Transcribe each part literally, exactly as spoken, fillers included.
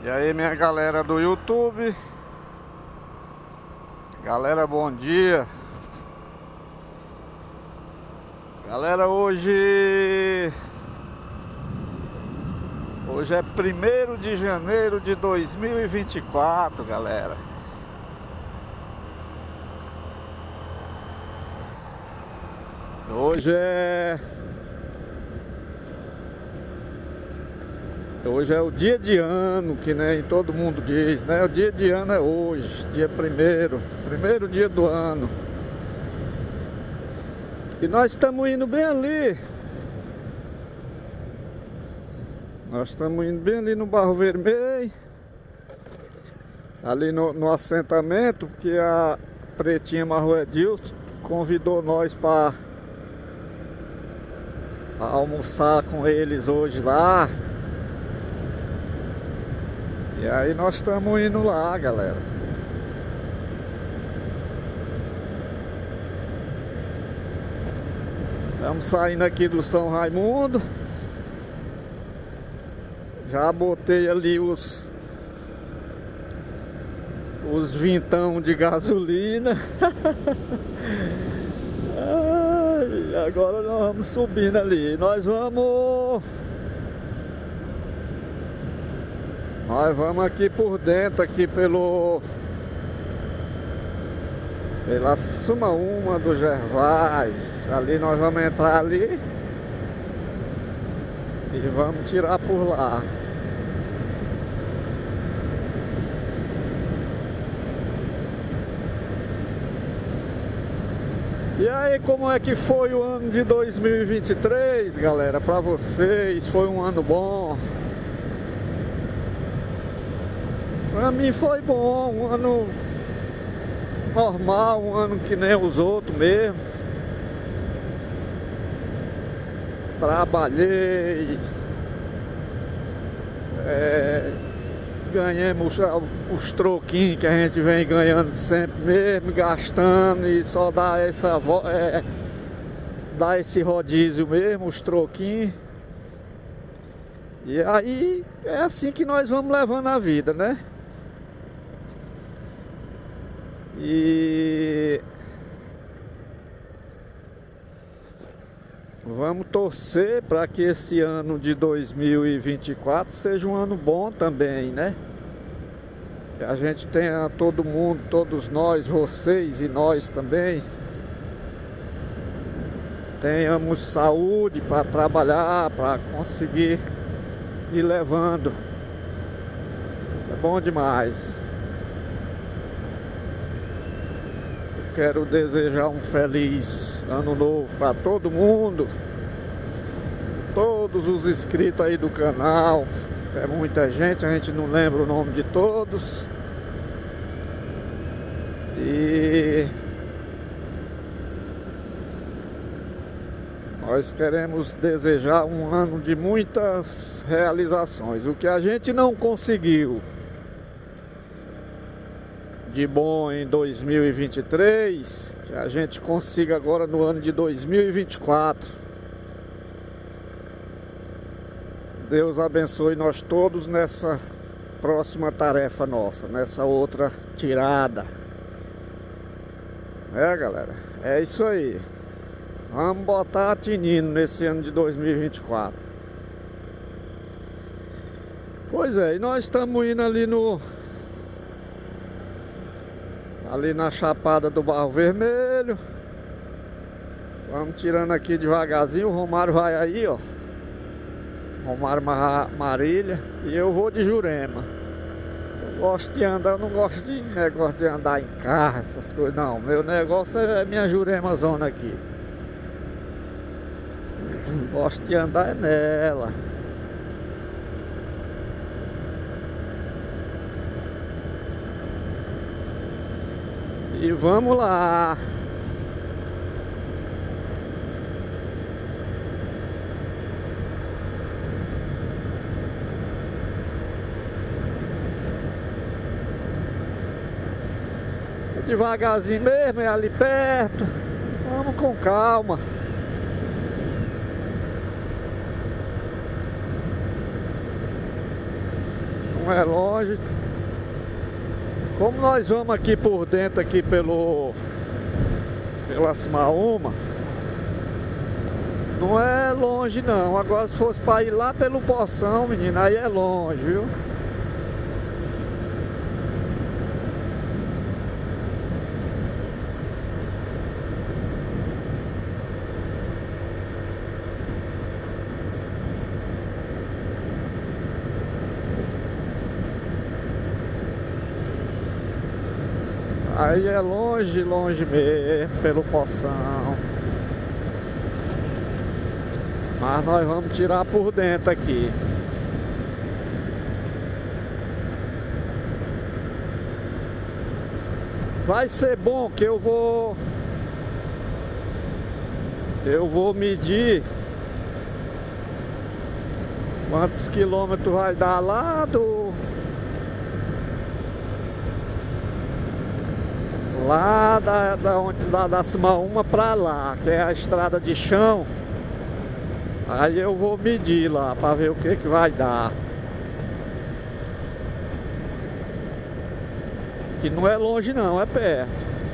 E aí, minha galera do YouTube, galera, bom dia. Galera, hoje Hoje é primeiro de janeiro de dois mil e vinte e quatro, galera. Hoje é Hoje é o dia de ano, que nem todo mundo diz, né? O dia de ano é hoje, dia primeiro, primeiro dia do ano. E nós estamos indo bem ali. Nós estamos indo bem ali no Barro Vermelho, ali no, no assentamento, porque a Pretinha Marruedilson convidou nós para almoçar com eles hoje lá. E aí nós estamos indo lá, galera. Estamos saindo aqui do São Raimundo. Já botei ali os Os vintão de gasolina. Ai, agora nós vamos subindo ali. Nós vamos Nós vamos aqui por dentro, aqui pelo Pela Sumaúma do Gervais. Ali nós vamos entrar ali e vamos tirar por lá. E aí, como é que foi o ano de dois mil e vinte e três, galera? Pra vocês, foi um ano bom? Pra mim foi bom, um ano normal, um ano que nem os outros mesmo. Trabalhei, é, ganhamos os troquinhos que a gente vem ganhando sempre mesmo, gastando, e só dá essa é, dá esse rodízio mesmo, os troquinhos. E aí é assim que nós vamos levando a vida, né? E vamos torcer para que esse ano de dois mil e vinte e quatro seja um ano bom também, né? Que a gente tenha, todo mundo, todos nós, vocês e nós também, tenhamos saúde para trabalhar, para conseguir ir levando. É bom demais. Quero desejar um feliz ano novo para todo mundo, todos os inscritos aí do canal. É muita gente, a gente não lembra o nome de todos. E nós queremos desejar um ano de muitas realizações. O que a gente não conseguiu de bom em dois mil e vinte e três, que a gente consiga agora no ano de dois mil e vinte e quatro. Deus abençoe nós todos nessa próxima tarefa nossa, nessa outra tirada. É, galera, é isso aí. Vamos botar tinindo nesse ano de dois mil e vinte e quatro. Pois é, e nós estamos indo ali no Ali na Chapada do Barro Vermelho. Vamos tirando aqui devagarzinho. O Romário vai aí, ó. Romário Marília. E eu vou de Jurema. Eu gosto de andar, eu não gosto de negócio de andar em carro, essas coisas, não. Meu negócio é minha Jurema zona aqui. Gosto de andar é nela. E vamos lá. Devagarzinho mesmo, é ali perto. Vamos com calma. Não não é longe. Como nós vamos aqui por dentro, aqui pelo pela Cimaúma, não é longe não. Agora se fosse para ir lá pelo Poção, menino, aí é longe, viu? Aí é longe, longe mesmo, pelo Poção. Mas nós vamos tirar por dentro aqui. Vai ser bom que eu vou... Eu vou medir quantos quilômetros vai dar lá do... Lá da, da, onde, da, da Cimaúma pra lá, que é a estrada de chão. Aí eu vou medir lá pra ver o que que vai dar. Que não é longe não, é perto.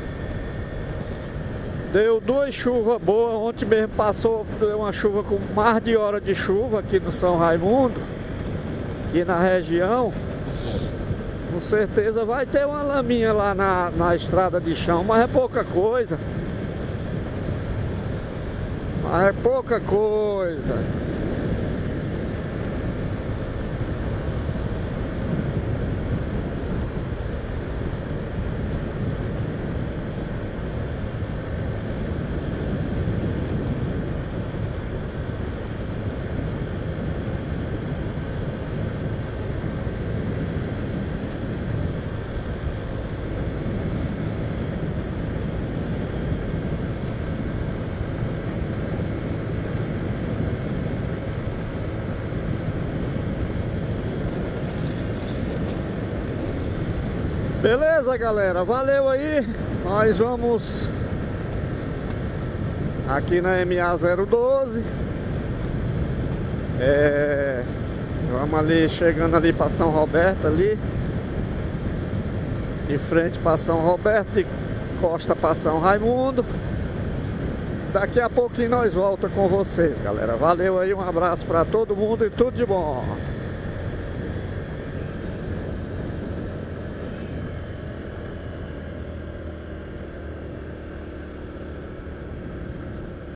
Deu duas chuvas boas. Ontem mesmo passou, deu uma chuva com mais de hora de chuva aqui no São Raimundo, aqui na região. Com certeza vai ter uma laminha lá na, na estrada de chão, mas é pouca coisa. Mas é pouca coisa. Beleza, galera, valeu aí. Nós vamos aqui na M A zero doze. É, vamos ali, chegando ali para São Roberto ali, de frente para São Roberto, de costa para São Raimundo. Daqui a pouquinho nós volta com vocês, galera. Valeu aí, um abraço para todo mundo e tudo de bom.